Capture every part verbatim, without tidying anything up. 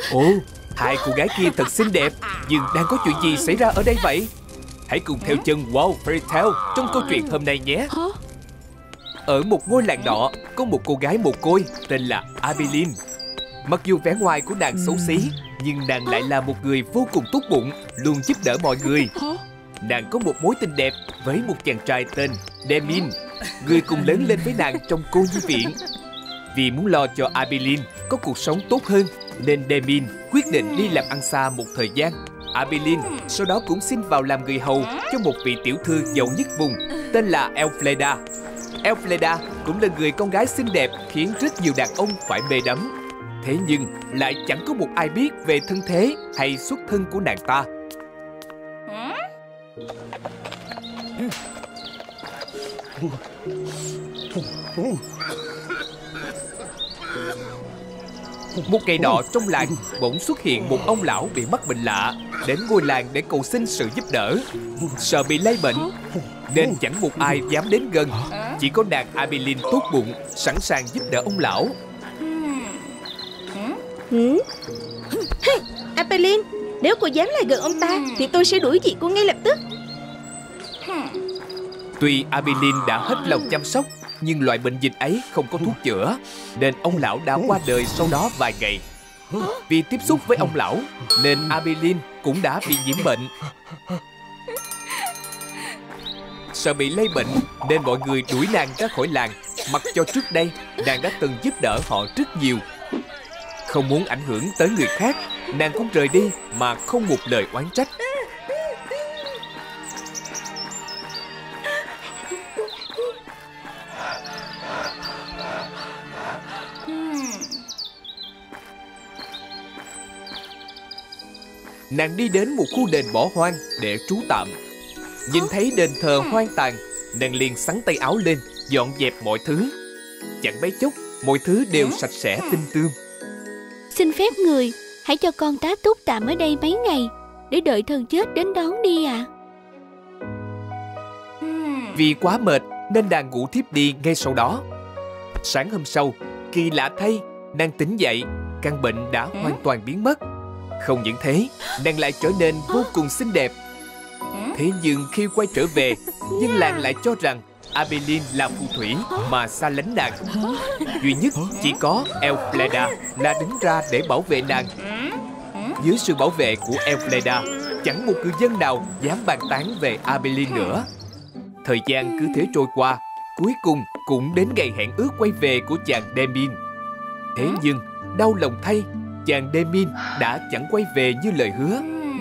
Ồ, hai cô gái kia thật xinh đẹp, nhưng đang có chuyện gì xảy ra ở đây vậy? Hãy cùng theo chân Wow Fairy Tale trong câu chuyện hôm nay nhé. Ở một ngôi làng nọ, có một cô gái mồ côi tên là Abilene. Mặc dù vẻ ngoài của nàng xấu xí, nhưng nàng lại là một người vô cùng tốt bụng, luôn giúp đỡ mọi người. Nàng có một mối tình đẹp với một chàng trai tên Demin, người cùng lớn lên với nàng trong cô nhi viện. Vì muốn lo cho Abilene có cuộc sống tốt hơn, nên Demin quyết định đi làm ăn xa một thời gian. Abilene sau đó cũng xin vào làm người hầu cho một vị tiểu thư giàu nhất vùng tên là Elfleda. Elfleda cũng là người con gái xinh đẹp khiến rất nhiều đàn ông phải mê đắm. Thế nhưng lại chẳng có một ai biết về thân thế hay xuất thân của nàng ta. Một ngày nọ trong làng bỗng xuất hiện một ông lão bị mắc bệnh lạ, đến ngôi làng để cầu xin sự giúp đỡ. Sợ bị lây bệnh nên chẳng một ai dám đến gần. Chỉ có nàng Abilene tốt bụng, sẵn sàng giúp đỡ ông lão. Ừ. Abilene, nếu cô dám lại gần ông ta thì tôi sẽ đuổi chị cô ngay lập tức. Tuy Abilene đã hết lòng chăm sóc, nhưng loại bệnh dịch ấy không có thuốc chữa, nên ông lão đã qua đời sau đó vài ngày. Vì tiếp xúc với ông lão nên Abilene cũng đã bị nhiễm bệnh. Sợ bị lây bệnh nên mọi người đuổi nàng ra khỏi làng, mặc cho trước đây nàng đã từng giúp đỡ họ rất nhiều. Không muốn ảnh hưởng tới người khác, nàng cũng rời đi mà không một lời oán trách. Nàng đi đến một khu đền bỏ hoang để trú tạm. Nhìn thấy đền thờ hoang tàn, nàng liền xắn tay áo lên, dọn dẹp mọi thứ. Chẳng mấy chốc, mọi thứ đều sạch sẽ tinh tươm. Xin phép người, hãy cho con tá túc tạm ở đây mấy ngày, để đợi thần chết đến đón đi ạ. À. Vì quá mệt nên nàng ngủ thiếp đi ngay sau đó. Sáng hôm sau, kỳ lạ thay, nàng tỉnh dậy, căn bệnh đã hoàn toàn biến mất. Không những thế, nàng lại trở nên vô cùng xinh đẹp. Thế nhưng khi quay trở về, dân làng lại cho rằng Abilene là phù thủy mà xa lánh nàng. Duy nhất chỉ có Elfleda là đứng ra để bảo vệ nàng. Dưới sự bảo vệ của Elfleda, chẳng một người dân nào dám bàn tán về Abilene nữa. Thời gian cứ thế trôi qua, cuối cùng cũng đến ngày hẹn ước quay về của chàng Demin. Thế nhưng, đau lòng thay, chàng Demin đã chẳng quay về như lời hứa.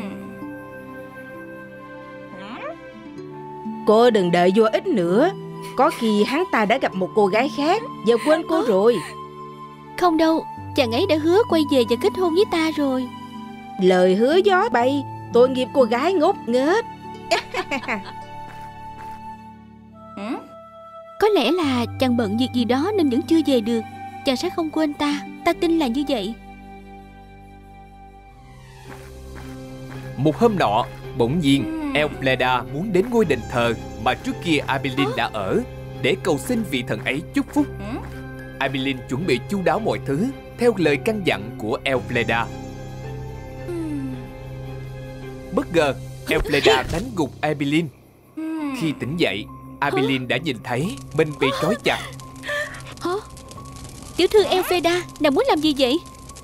Cô đừng đợi vô ích nữa. Có khi hắn ta đã gặp một cô gái khác và quên cô rồi. Không đâu, chàng ấy đã hứa quay về và kết hôn với ta rồi. Lời hứa gió bay, tội nghiệp cô gái ngốc nghếch. Có lẽ là chàng bận việc gì đó nên vẫn chưa về được. Chàng sẽ không quên ta, ta tin là như vậy. Một hôm nọ, bỗng nhiên Elfleda muốn đến ngôi đền thờ mà trước kia Abilene đã ở, để cầu xin vị thần ấy chúc phúc. Abilene chuẩn bị chu đáo mọi thứ theo lời căn dặn của Elfleda. Bất ngờ, Elfleda đánh gục Abilene. Khi tỉnh dậy, Abilene đã nhìn thấy mình bị trói chặt. Hả? Tiểu thư Elfleda, nàng muốn làm gì vậy?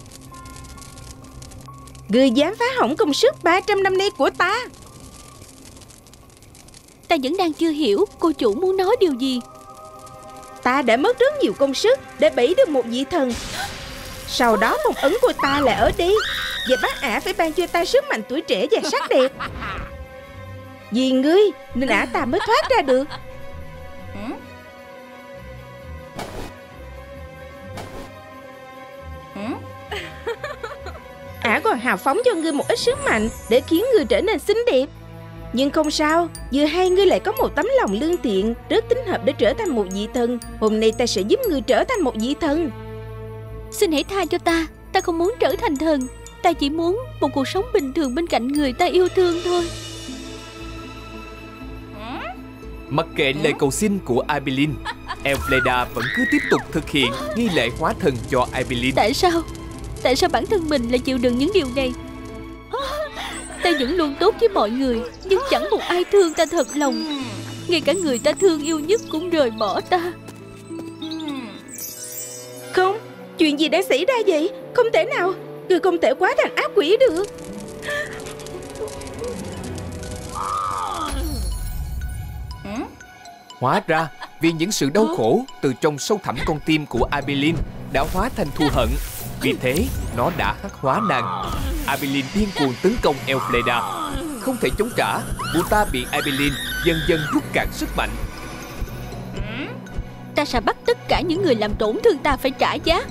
Người dám phá hỏng công sức ba trăm năm nay của ta. Ta vẫn đang chưa hiểu cô chủ muốn nói điều gì. Ta đã mất rất nhiều công sức để bẫy được một vị thần. Sau đó phong ấn của ta lại ở đây, và bác ả phải ban cho ta sức mạnh tuổi trẻ và sắc đẹp. Vì ngươi nên ả ta mới thoát ra được. Ả còn hào phóng cho ngươi một ít sức mạnh để khiến ngươi trở nên xinh đẹp. Nhưng không sao, vừa hay ngươi lại có một tấm lòng lương thiện, rất thích hợp để trở thành một vị thần. Hôm nay ta sẽ giúp ngươi trở thành một vị thần. Xin hãy tha cho ta, ta không muốn trở thành thần. Ta chỉ muốn một cuộc sống bình thường bên cạnh người ta yêu thương thôi. Mặc kệ lời cầu xin của Abilene, Elfleda vẫn cứ tiếp tục thực hiện nghi lễ hóa thần cho Abilene. Tại sao? Tại sao bản thân mình lại chịu đựng những điều này? Ta vẫn luôn tốt với mọi người, nhưng chẳng một ai thương ta thật lòng. Ngay cả người ta thương yêu nhất cũng rời bỏ ta. Không, chuyện gì đang xảy ra vậy? Không thể nào, người không thể quá thành ác quỷ được. Hóa ra vì những sự đau khổ từ trong sâu thẳm con tim của Abilene đã hóa thành thù hận. Vì thế nó đã hắc hóa nàng. Abilene điên cuồng tấn công Elfleda. Không thể chống trả, Buta bị Abilene dần dần rút cạn sức mạnh. Ta sẽ bắt tất cả những người làm tổn thương ta phải trả giá.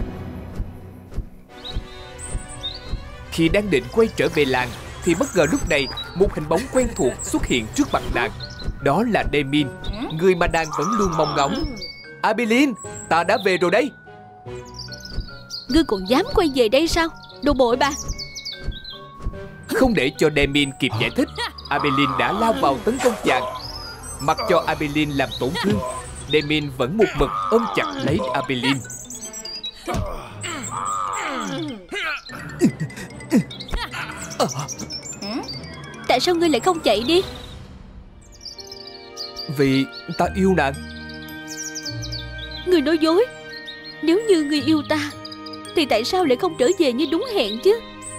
Khi đang định quay trở về làng thì bất ngờ lúc này một hình bóng quen thuộc xuất hiện trước mặt nàng. Đó là Demin, người mà nàng vẫn luôn mong ngóng. Abilene, ta đã về rồi đấy. Ngươi còn dám quay về đây sao? Đồ bội bà. Không để cho Demin kịp giải thích, Abilene đã lao vào tấn công chàng. Mặc cho Abilene làm tổn thương, Demin vẫn một mực ôm chặt lấy Abilene. Tại sao ngươi lại không chạy đi? Vì ta yêu nàng. Ngươi nói dối. Nếu như ngươi yêu ta thì tại sao lại không trở về như đúng hẹn chứ?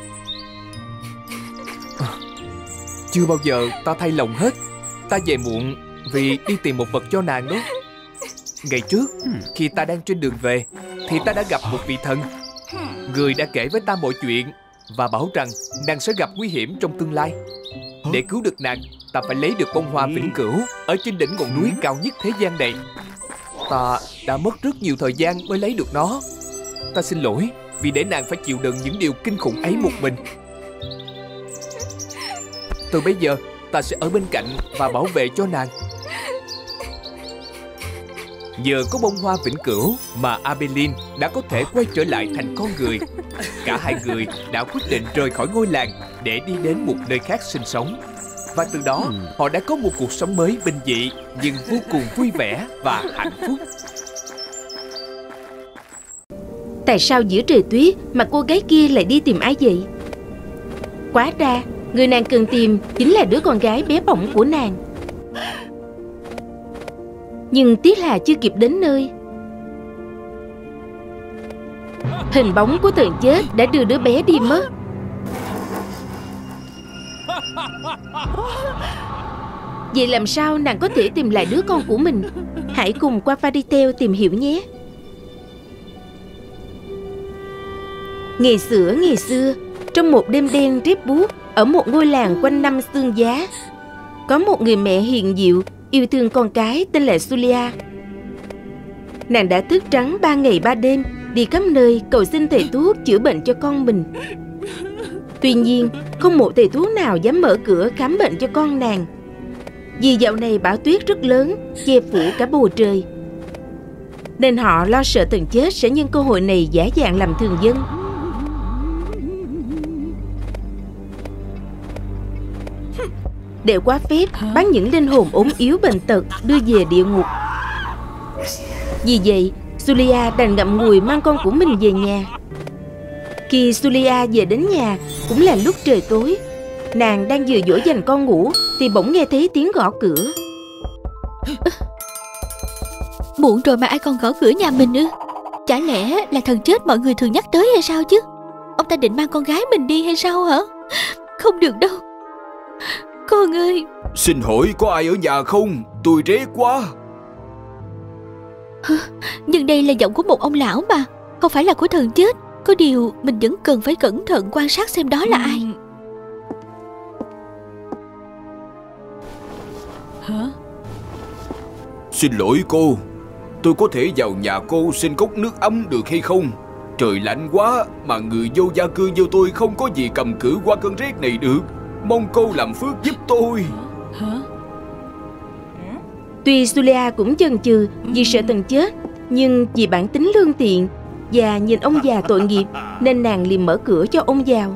Chưa bao giờ ta thay lòng hết. Ta về muộn vì đi tìm một vật cho nàng đó. Ngày trước khi ta đang trên đường về thì ta đã gặp một vị thần. Người đã kể với ta mọi chuyện và bảo rằng nàng sẽ gặp nguy hiểm trong tương lai. Để cứu được nàng, ta phải lấy được bông hoa vĩnh cửu ở trên đỉnh ngọn núi cao nhất thế gian này. Ta đã mất rất nhiều thời gian mới lấy được nó. Ta xin lỗi vì để nàng phải chịu đựng những điều kinh khủng ấy một mình. Từ bây giờ ta sẽ ở bên cạnh và bảo vệ cho nàng. Nhờ có bông hoa vĩnh cửu mà Abilene đã có thể quay trở lại thành con người. Cả hai người đã quyết định rời khỏi ngôi làng để đi đến một nơi khác sinh sống. Và từ đó họ đã có một cuộc sống mới bình dị nhưng vô cùng vui vẻ và hạnh phúc. Tại sao giữa trời tuyết mà cô gái kia lại đi tìm ai vậy? Quá ra người nàng cần tìm chính là đứa con gái bé bỏng của nàng. Nhưng tiếc là chưa kịp đến nơi. Hình bóng của thần chết đã đưa đứa bé đi mất. Vậy làm sao nàng có thể tìm lại đứa con của mình? Hãy cùng qua Fairy Tail tìm hiểu nhé. Ngày xưa ngày xưa, trong một đêm đen rét buốt, ở một ngôi làng quanh năm sương giá, có một người mẹ hiền diệu yêu thương con cái tên là Julia. Nàng đã thức trắng ba ngày ba đêm, đi khắp nơi cầu xin thầy thuốc chữa bệnh cho con mình. Tuy nhiên, không một thầy thuốc nào dám mở cửa khám bệnh cho con nàng, vì dạo này bão tuyết rất lớn, che phủ cả bầu trời. Nên họ lo sợ thần chết sẽ nhân cơ hội này giả dạng làm thường dân. Để quá phép bắt những linh hồn ốm yếu bệnh tật đưa về địa ngục. Vì vậy, Julia đành ngậm ngùi mang con của mình về nhà. Khi Julia về đến nhà cũng là lúc trời tối. Nàng đang vừa dỗ dành con ngủ thì bỗng nghe thấy tiếng gõ cửa. Muộn rồi mà ai còn gõ cửa nhà mình ư? Chả lẽ là thần chết mọi người thường nhắc tới hay sao chứ? Ông ta định mang con gái mình đi hay sao hả? Không được đâu. Con ơi. Xin hỏi có ai ở nhà không? Tôi rét quá. Nhưng đây là giọng của một ông lão mà, không phải là của thần chết. Có điều mình vẫn cần phải cẩn thận quan sát xem đó là ai. Hả? Xin lỗi cô, tôi có thể vào nhà cô xin cốc nước ấm được hay không? Trời lạnh quá mà người vô gia cư như tôi không có gì cầm cự qua cơn rét này được. Mong cô làm phước giúp tôi. Hả? Tuy Julia cũng chần chừ vì sợ thần chết, nhưng vì bản tính lương thiện và nhìn ông già tội nghiệp nên nàng liền mở cửa cho ông vào.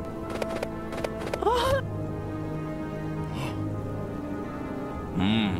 uhm.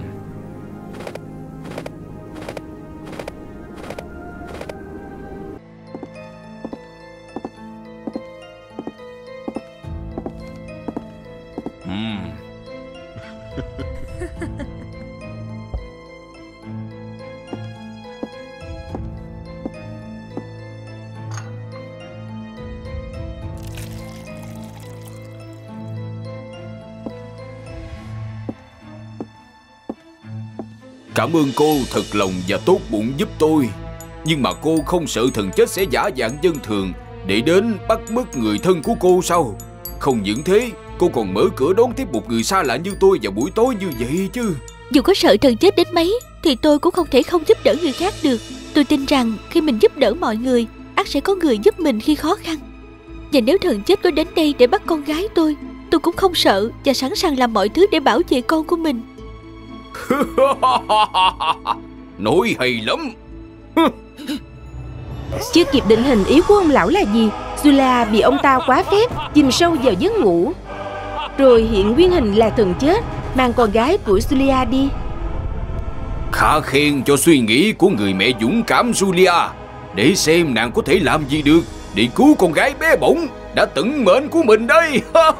Cảm ơn cô thật lòng và tốt bụng giúp tôi. Nhưng mà cô không sợ thần chết sẽ giả dạng dân thường để đến bắt mất người thân của cô sao? Không những thế, cô còn mở cửa đón tiếp một người xa lạ như tôi vào buổi tối như vậy chứ. Dù có sợ thần chết đến mấy thì tôi cũng không thể không giúp đỡ người khác được. Tôi tin rằng khi mình giúp đỡ mọi người, ắt sẽ có người giúp mình khi khó khăn. Và nếu thần chết có đến đây để bắt con gái tôi, tôi cũng không sợ và sẵn sàng làm mọi thứ để bảo vệ con của mình. Nói hay lắm. Chưa kịp định hình ý của ông lão là gì, Julia bị ông ta quá phép chìm sâu vào giấc ngủ. Rồi hiện nguyên hình là thần chết, mang con gái của Julia đi. Khá khen cho suy nghĩ của người mẹ dũng cảm Julia. Để xem nàng có thể làm gì được để cứu con gái bé bỏng đã tận mệnh của mình đây.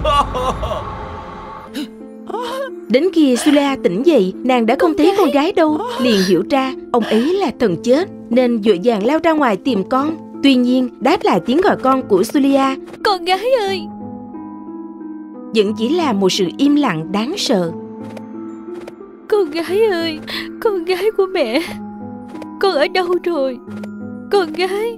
Đến khi Julia tỉnh dậy, nàng đã không thấy con gái đâu. Liền hiểu ra ông ấy là thần chết, nên vội vàng lao ra ngoài tìm con. Tuy nhiên đáp lại tiếng gọi con của Julia, Con gái ơi, vẫn chỉ là một sự im lặng đáng sợ. con gái ơi, con gái của mẹ, con ở đâu rồi? Con gái.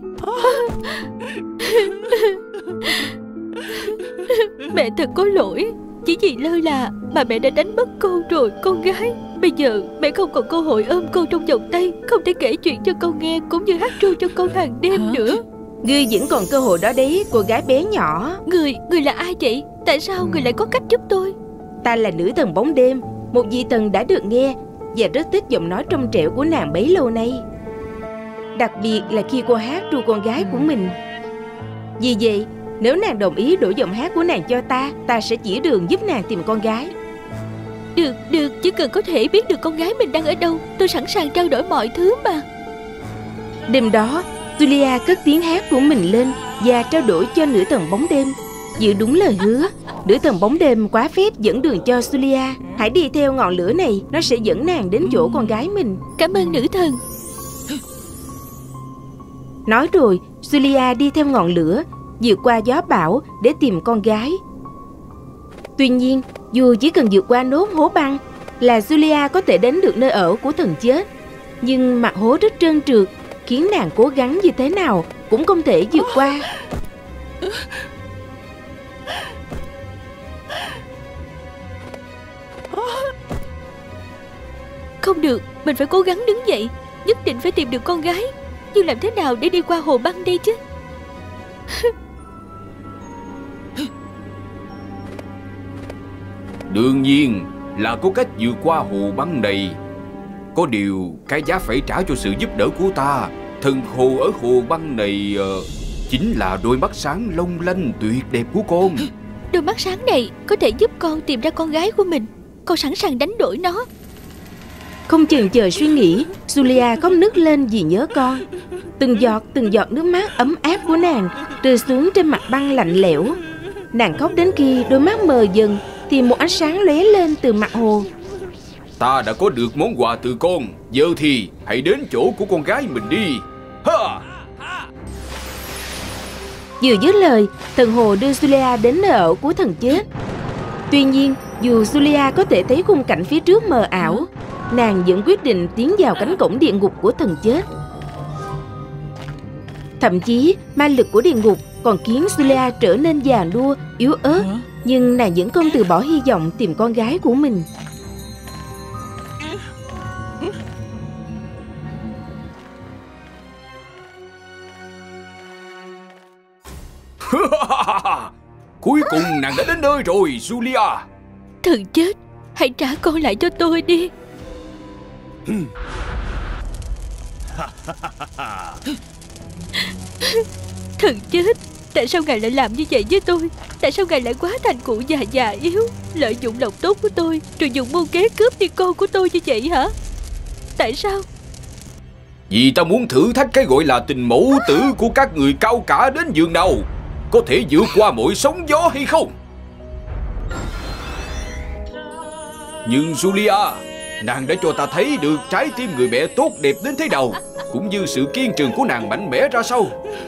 Mẹ thật có lỗi. Chỉ vì lơ là mà mẹ đã đánh mất con rồi con gái. Bây giờ mẹ không còn cơ hội ôm con trong vòng tay, không thể kể chuyện cho con nghe, cũng như hát ru cho con hàng đêm nữa. Ngươi vẫn còn cơ hội đó đấy, cô gái bé nhỏ. Người, người là ai vậy? Tại sao người lại có cách giúp tôi? Ta là nữ thần bóng đêm, một vị thần đã được nghe và rất thích giọng nói trong trẻo của nàng bấy lâu nay. Đặc biệt là khi cô hát ru con gái của mình. Vì vậy, nếu nàng đồng ý đổi giọng hát của nàng cho ta, ta sẽ chỉ đường giúp nàng tìm con gái. Được, được, chỉ cần có thể biết được con gái mình đang ở đâu, tôi sẵn sàng trao đổi mọi thứ mà. Đêm đó, Julia cất tiếng hát của mình lên và trao đổi cho nữ thần bóng đêm. Giữ đúng lời hứa, nữ thần bóng đêm quá phép dẫn đường cho Julia. Hãy đi theo ngọn lửa này, nó sẽ dẫn nàng đến chỗ con gái mình. Cảm ơn nữ thần. Nói rồi, Julia đi theo ngọn lửa, vượt qua gió bão để tìm con gái. Tuy nhiên, dù chỉ cần vượt qua nốt hố băng là Julia có thể đến được nơi ở của thần chết. Nhưng mặt hố rất trơn trượt, khiến nàng cố gắng như thế nào cũng không thể vượt qua. Không được, mình phải cố gắng đứng dậy. Nhất định phải tìm được con gái. Nhưng làm thế nào để đi qua hồ băng đây chứ? Đương nhiên là có cách vượt qua hồ băng này. Có điều cái giá phải trả cho sự giúp đỡ của ta, thần hồ ở hồ băng này uh, chính là đôi mắt sáng long lanh tuyệt đẹp của con. Đôi mắt sáng này có thể giúp con tìm ra con gái của mình. Con sẵn sàng đánh đổi nó. Không chần chờ suy nghĩ, Julia khóc nức lên vì nhớ con. Từng giọt từng giọt nước mắt ấm áp của nàng rơi xuống trên mặt băng lạnh lẽo. Nàng khóc đến khi đôi mắt mờ dần thì một ánh sáng lóe lên từ mặt hồ. Ta đã có được món quà từ con, giờ thì hãy đến chỗ của con gái mình đi. Ha! Vừa dứt lời, thần hồ đưa Julia đến nơi ở của thần chết. Tuy nhiên, dù Julia có thể thấy khung cảnh phía trước mờ ảo, nàng vẫn quyết định tiến vào cánh cổng địa ngục của thần chết. Thậm chí, ma lực của địa ngục còn khiến Julia trở nên già nua, yếu ớt. Nhưng nàng vẫn không từ bỏ hy vọng tìm con gái của mình. Cuối cùng nàng đã đến nơi rồi, Julia. Thần chết, hãy trả con lại cho tôi đi. Thần chết, tại sao ngài lại làm như vậy với tôi? Tại sao ngài lại quá thành cụ già già yếu, lợi dụng lòng tốt của tôi, rồi dùng mưu kế cướp đi con của tôi như vậy hả? Tại sao? Vì ta muốn thử thách cái gọi là tình mẫu tử của các người cao cả đến giường nào. Có thể vượt qua mọi sóng gió hay không? Nhưng Julia, nàng đã cho ta thấy được trái tim người mẹ tốt đẹp đến thế nào, cũng như sự kiên trì của nàng mạnh mẽ ra sao.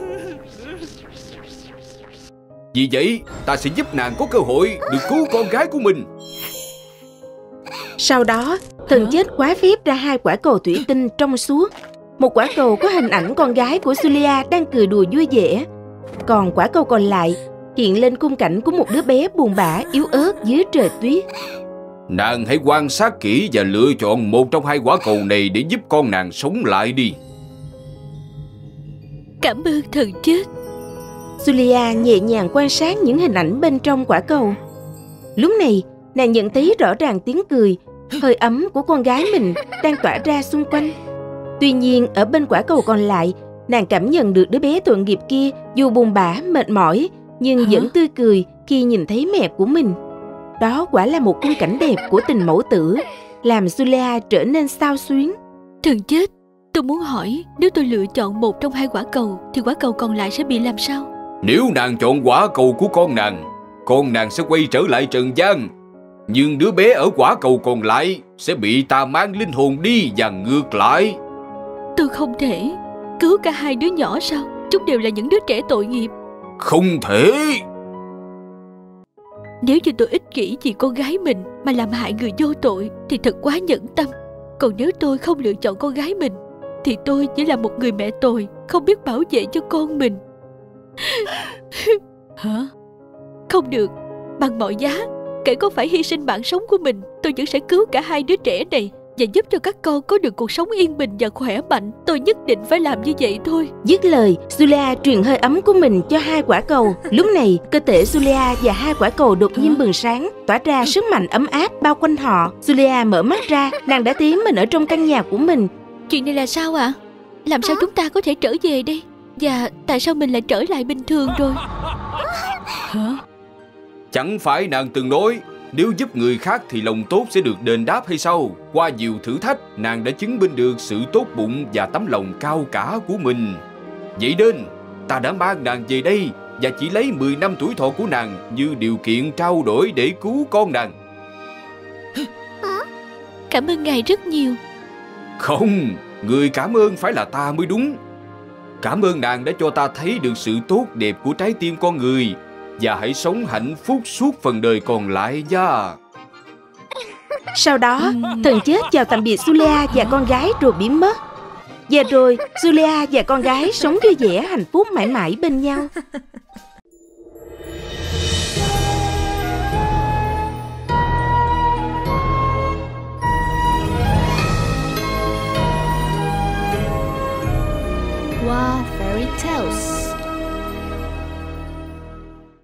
Vì vậy, ta sẽ giúp nàng có cơ hội được cứu con gái của mình. Sau đó, Thần chết quá phép ra hai quả cầu thủy tinh trong suốt. Một quả cầu có hình ảnh con gái của Julia đang cười đùa vui vẻ, còn quả cầu còn lại hiện lên khung cảnh của một đứa bé buồn bã yếu ớt dưới trời tuyết. Nàng hãy quan sát kỹ và lựa chọn một trong hai quả cầu này để giúp con nàng sống lại đi. Cảm ơn thần chết. Julia nhẹ nhàng quan sát những hình ảnh bên trong quả cầu. Lúc này, nàng nhận thấy rõ ràng tiếng cười, hơi ấm của con gái mình đang tỏa ra xung quanh. Tuy nhiên, ở bên quả cầu còn lại, nàng cảm nhận được đứa bé tội nghiệp kia dù buồn bã, mệt mỏi, nhưng Hả? vẫn tươi cười khi nhìn thấy mẹ của mình. Đó quả là một khung cảnh đẹp của tình mẫu tử, làm Julia trở nên xao xuyến. Thần chết, tôi muốn hỏi, nếu tôi lựa chọn một trong hai quả cầu thì quả cầu còn lại sẽ bị làm sao? Nếu nàng chọn quả cầu của con nàng, con nàng sẽ quay trở lại trần gian. Nhưng đứa bé ở quả cầu còn lại sẽ bị ta mang linh hồn đi và ngược lại. Tôi không thể cứu cả hai đứa nhỏ sao? Chúng đều là những đứa trẻ tội nghiệp. Không thể. Nếu như tôi ích kỷ vì con gái mình mà làm hại người vô tội thì thật quá nhẫn tâm. Còn nếu tôi không lựa chọn con gái mình thì tôi chỉ là một người mẹ tồi, không biết bảo vệ cho con mình. Hả? Không được, bằng mọi giá, kể có phải hy sinh mạng sống của mình, tôi vẫn sẽ cứu cả hai đứa trẻ này và giúp cho các con có được cuộc sống yên bình và khỏe mạnh. Tôi nhất định phải làm như vậy thôi. Dứt lời, Julia truyền hơi ấm của mình cho hai quả cầu. Lúc này, cơ thể Julia và hai quả cầu đột nhiên bừng sáng, tỏa ra sức mạnh ấm áp bao quanh họ. Julia mở mắt ra, nàng đã thấy mình ở trong căn nhà của mình. Chuyện này là sao ạ? À? Làm sao chúng ta có thể trở về đây? Và tại sao mình lại trở lại bình thường rồi? Hả? Chẳng phải nàng từng nói nếu giúp người khác thì lòng tốt sẽ được đền đáp hay sao? Qua nhiều thử thách, nàng đã chứng minh được sự tốt bụng và tấm lòng cao cả của mình. Vậy nên, ta đã mang nàng về đây và chỉ lấy mười năm tuổi thọ của nàng như điều kiện trao đổi để cứu con nàng. Cảm ơn ngài rất nhiều. Không, người cảm ơn phải là ta mới đúng. Cảm ơn nàng đã cho ta thấy được sự tốt đẹp của trái tim con người. Và hãy sống hạnh phúc suốt phần đời còn lại nha. Sau đó, thần chết chào tạm biệt Julia và con gái rồi biến mất. Và rồi, Julia và con gái sống vui vẻ hạnh phúc mãi mãi bên nhau. Wow Fairy Tales.